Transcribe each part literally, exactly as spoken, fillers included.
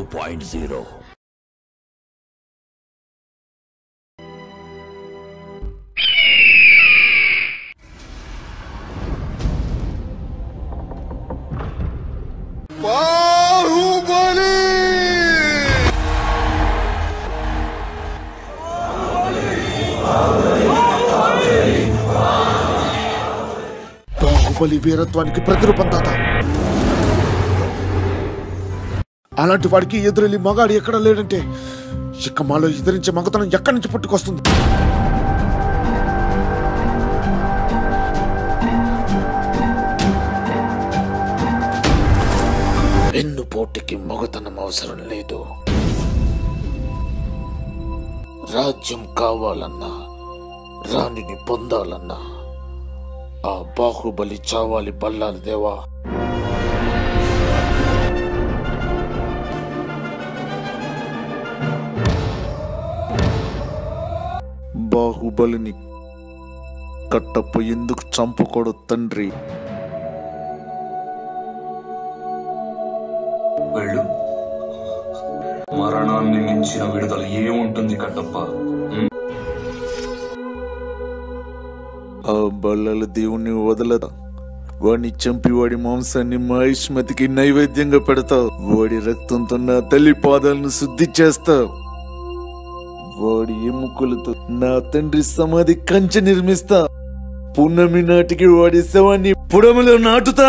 Point zero. Baahubali వీరత్వానికి ప్రతిరూపం తాత. అలాంటి వాడికి ఎదురెళ్ళి మగాడు ఎక్కడ లేడంటే ఇక మాలో ఎదిరించే మగతనం ఎక్కడి నుంచి పుట్టుకొస్తుంది? వెన్ను పోటీకి మగతనం అవసరం లేదు. రాజ్యం కావాలన్నా రాణిని పొందాలన్నా ఆ బాహుబలి చావాలి బల్లాలి దేవా. బాహుబలిని కట్టప్పు ఎందుకు చంపుకోడు తండ్రి? వెళ్ళు. మరణాన్ని మించిన విడుదల ఏముంటుంది కట్టప్ప? ఆ బల్లాల దేవుణ్ణి వదలదా. వాడిని చంపి వాడి మాంసాన్ని మహిష్మతికి నైవేద్యంగా పెడతావు. వాడి రక్తంతో నా తల్లి పాదాలను శుద్ధి చేస్తావు. వాడి ఎముకలతో నా తండ్రి సమాధి కంచె నిర్మిస్తా. పున్నమి నాటికి వాడి శవాన్ని పుడమలో నాటుతా.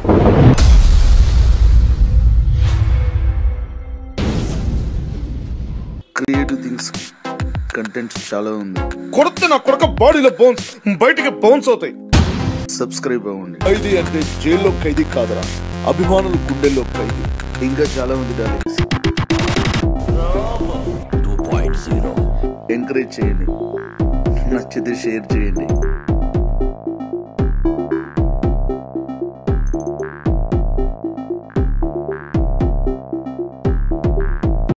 క్రియేటివ్ థింగ్స్ కంటెంట్ చాలా ఉంది. కొడితే నా కొడుక బాడీలో బోన్స్ బయటికి బౌన్స్ అవుతాయి. సబ్స్క్రైబ్ అవ్వండి. ఖైదీ అంటే జైల్లో ఖైదీ కాదురా, అభిమానులు గుండెల్లో ఖైదీ. ఇంకా చాలా ఉంది darlings. Two point zero. Encourage చేయండి, నచ్చితే షేర్ చేయండి.